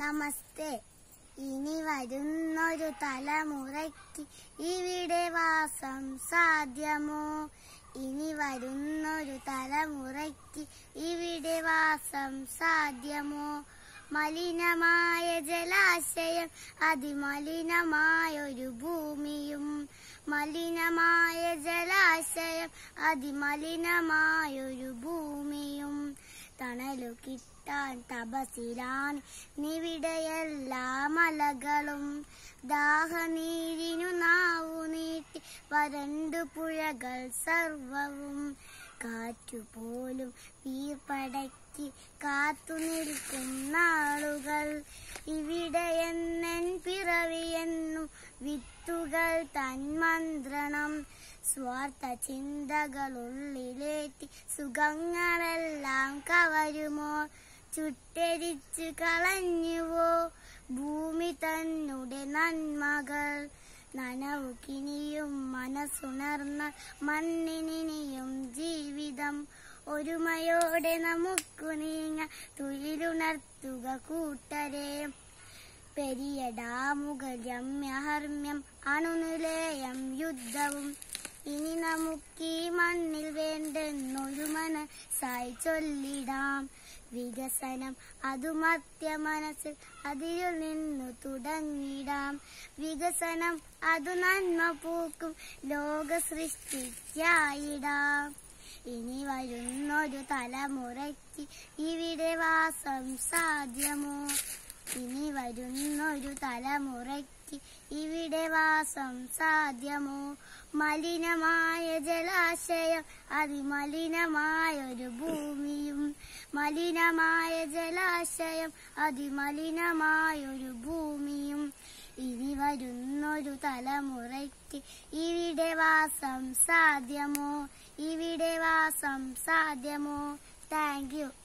നമസ്തേ. ഇനി വരുന്നൊരു തലമുറയ്ക്ക് ഇവിടെ വാസം സാധ്യമോ? ഇനി വരുന്നൊരു തലമുറയ്ക്ക് ഇവിടെ വാസം സാധ്യമോ? മലിനമായ ജലാശയം, അതിമലിനമായൊരു ഭൂമിയും. മലിനമായ ജലാശയം, അതിമലിനമായൊരു ഭൂമിയും. തണലു കിട്ടാൻ തപസിലാണ് നിവിടെയെല്ലാ മലകളും. ദാഹനീരിനു നാവു നീട്ടി വരണ്ടു പുഴകൾ സർവവും. കാറ്റുപോലും വീർപ്പടക്കി കാത്തു നിൽക്കും നാളുകൾ. ഇവിടെയെന്നൻ പിറവിയെന്നും വിത്തുകൾ തന്മന്ത്രണം. സ്വാർത്ഥ ചിന്തകളുള്ളിലേറ്റി സുഖങ്ങളെല്ലാം കവരുമോ? ചുട്ടെരിച്ചു കളഞ്ഞുവോ ഭൂമി തന്നെ നന്മകൾ? നനവു കിനിയും മനസ്സുണർന്ന മണ്ണിനിയും ജീവിതം. ഒരുമയോടെ നമുക്കു നീങ്ങ തുയിലുണർത്തുക കൂട്ടരെ. പെരിയ ഡാമുകൾ രമ്യഹർമ്മ്യം, അണുനിലയം യുദ്ധവും. ഇനി നമുക്കീ മണ്ണിൽ വേണ്ടെന്നൊരു മനസ്സായി ചൊല്ലിടാം. വികസനം അതു മർത്യ മനസ്സിൽ അതിൽ നിന്നു തുടങ്ങിടാം. വികസനം അതു നന്മ പൂക്കും ലോക സൃഷ്ടിക്കായിടാം. ഇനി വരുന്നൊരു തലമുറയ്ക്ക് ഇവിടെ വാസം സാധ്യമോ? ഇനി വരുന്നൊരു തലമുറയ്ക്ക് ഇവിടെ വാസം സാധ്യമോ? മലിനമായ ജലാശയം, അതിമലിനമായൊരു ഭൂമിയും. മലിനമായ ജലാശയം, അതിമലിനമായൊരു ഭൂമിയും. ഇനി വരുന്നൊരു തലമുറയ്ക്ക് ഇവിടെ വാസം സാധ്യമോ? ഇവിടെ വാസം സാധ്യമോ? Thank you.